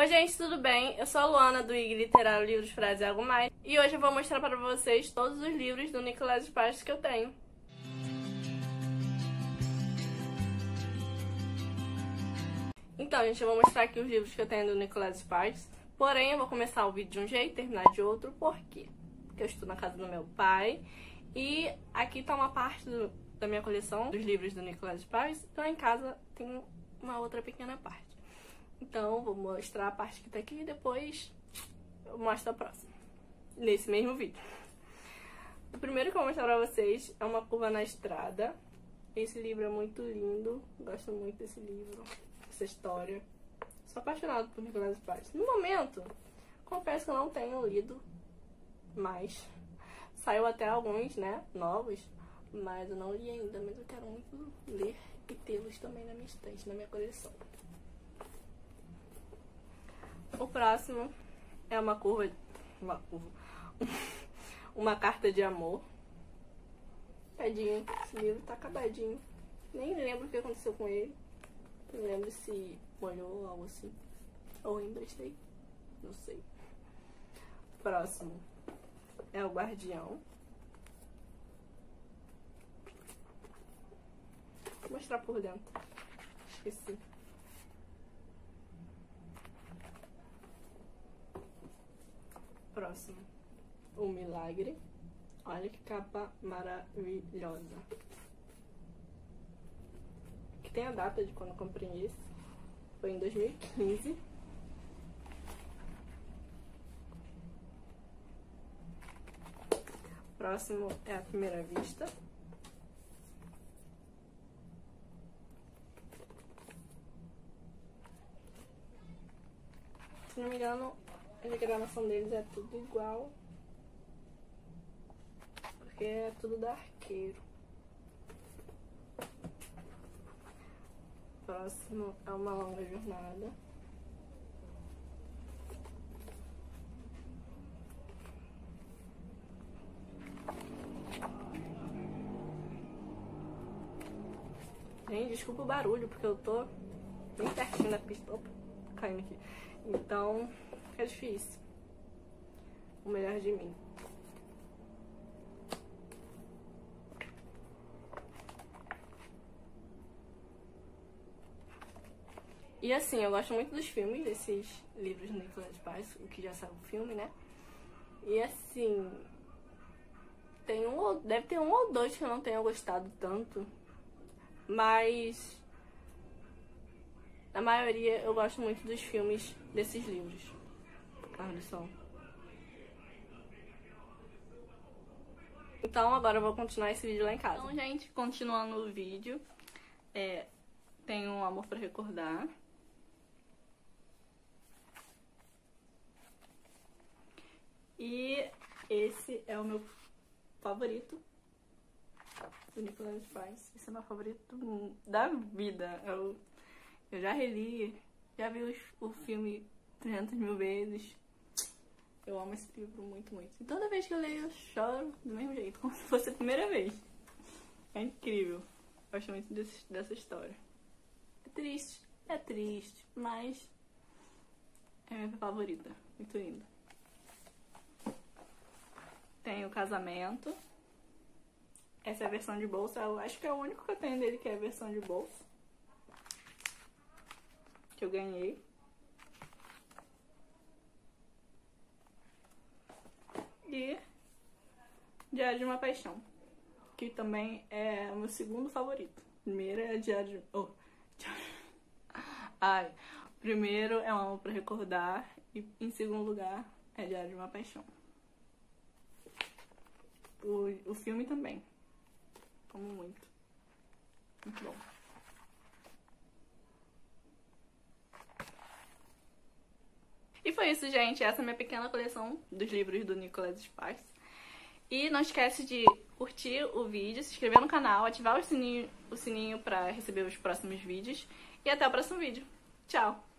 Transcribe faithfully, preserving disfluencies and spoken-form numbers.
Oi gente, tudo bem? Eu sou a Luana do I G Literário Livros, Frases e Algo Mais. E hoje eu vou mostrar para vocês todos os livros do Nicolas Sparks que eu tenho. Então, gente, eu vou mostrar aqui os livros que eu tenho do Nicolas Sparks. Porém, eu vou começar o vídeo de um jeito e terminar de outro. Por quê? Porque eu estou na casa do meu pai. E aqui tá uma parte do, da minha coleção dos livros do Nicolas Sparks. Então, em casa tem uma outra pequena parte. Então, vou mostrar a parte que tá aqui e depois eu mostro a próxima, nesse mesmo vídeo. O primeiro que eu vou mostrar pra vocês é Uma Curva na Estrada. Esse livro é muito lindo, gosto muito desse livro, dessa história. Sou apaixonada por Nicolas Sparks. No momento, confesso que eu não tenho lido mais. Saiu até alguns, né, novos, mas eu não li ainda, mas eu quero muito ler e tê-los também na minha estante, na minha coleção. O próximo é uma curva, uma curva, uma carta de amor. Tadinho, esse livro tá acabadinho. Nem lembro o que aconteceu com ele. Não lembro se molhou ou algo assim. Ou emprestei. Não sei. Próximo é o Guardião. Vou mostrar por dentro. Esqueci. Próximo, O Milagre. Olha que capa maravilhosa. Aqui tem a data de quando eu comprei esse. Foi em dois mil e quinze. Próximo é A Primeira Vista. Se não me engano, a diagramação deles é tudo igual, porque é tudo da Arqueiro. Próximo é Uma Longa Jornada. Gente, desculpa o barulho, porque eu tô bem pertinho da pista. Opa, caindo aqui. Então, é difícil. O Melhor de Mim. E assim, eu gosto muito dos filmes, desses livros do Nicolas Sparks, o que já sabe o filme, né? E assim, tem um, deve ter um ou dois que eu não tenha gostado tanto, mas a maioria eu gosto muito dos filmes desses livros. Carlos Som. Então agora eu vou continuar esse vídeo lá em casa. Então, gente, continuando o vídeo, é, tem Um Amor pra Recordar. E esse é o meu favorito do Nicolas Sparks. Esse é o meu favorito da vida. Eu, eu já reli, já vi os, o filme trezentas mil vezes. Eu amo esse livro muito, muito. E toda vez que eu leio, eu choro do mesmo jeito, como se fosse a primeira vez. É incrível. Eu gosto muito desse, dessa história. É triste, é triste, mas é a minha favorita. Muito linda. Tem O Casamento. Essa é a versão de bolsa. Eu acho que é o único que eu tenho dele que é a versão de bolsa. Que eu ganhei. E Diário de uma Paixão, que também é o meu segundo favorito. Primeiro é Diário de... Oh, diário... Ai, primeiro é Um Amor pra Recordar e em segundo lugar é Diário de uma Paixão. O, o filme também. Amo muito. Muito bom. E foi isso, gente. Essa é a minha pequena coleção dos livros do Nicolas Sparks. E não esquece de curtir o vídeo, se inscrever no canal, ativar o sininho, o sininho para receber os próximos vídeos. E até o próximo vídeo. Tchau!